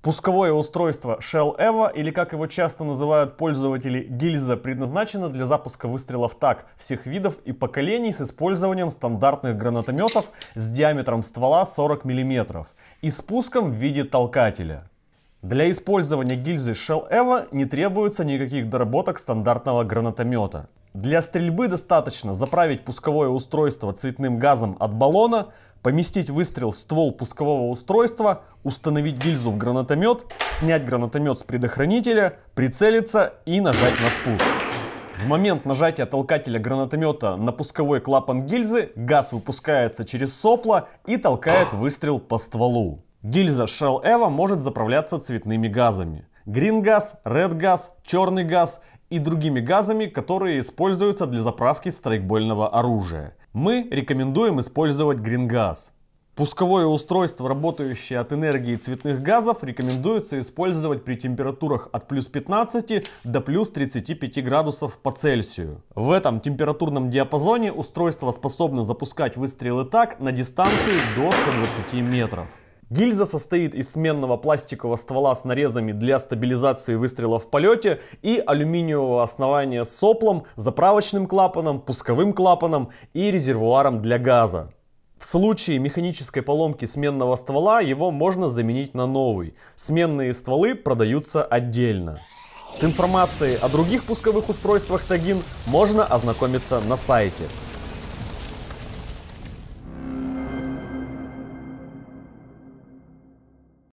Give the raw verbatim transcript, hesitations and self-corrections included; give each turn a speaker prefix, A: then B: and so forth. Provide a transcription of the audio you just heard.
A: Пусковое устройство Shell Evo, или как его часто называют пользователи, гильза, предназначена для запуска выстрелов так всех видов и поколений с использованием стандартных гранатометов с диаметром ствола сорок миллиметров и спуском в виде толкателя. Для использования гильзы Shell Evo не требуется никаких доработок стандартного гранатомета. Для стрельбы достаточно заправить пусковое устройство цветным газом от баллона, поместить выстрел в ствол пускового устройства, установить гильзу в гранатомет, снять гранатомет с предохранителя, прицелиться и нажать на спуск. В момент нажатия толкателя гранатомета на пусковой клапан гильзы газ выпускается через сопло и толкает выстрел по стволу. Гильза Shell Evo может заправляться цветными газами: Green газ, Red газ, черный газ и другими газами, которые используются для заправки страйкбольного оружия. Мы рекомендуем использовать Green газ. Пусковое устройство, работающее от энергии цветных газов, рекомендуется использовать при температурах от плюс пятнадцати до плюс тридцати пяти градусов по Цельсию. В этом температурном диапазоне устройство способно запускать выстрелы так на дистанцию до ста двадцати метров. Гильза состоит из сменного пластикового ствола с нарезами для стабилизации выстрела в полете и алюминиевого основания с соплом, заправочным клапаном, пусковым клапаном и резервуаром для газа. В случае механической поломки сменного ствола его можно заменить на новый. Сменные стволы продаются отдельно. С информацией о других пусковых устройствах Tagin можно ознакомиться на сайте.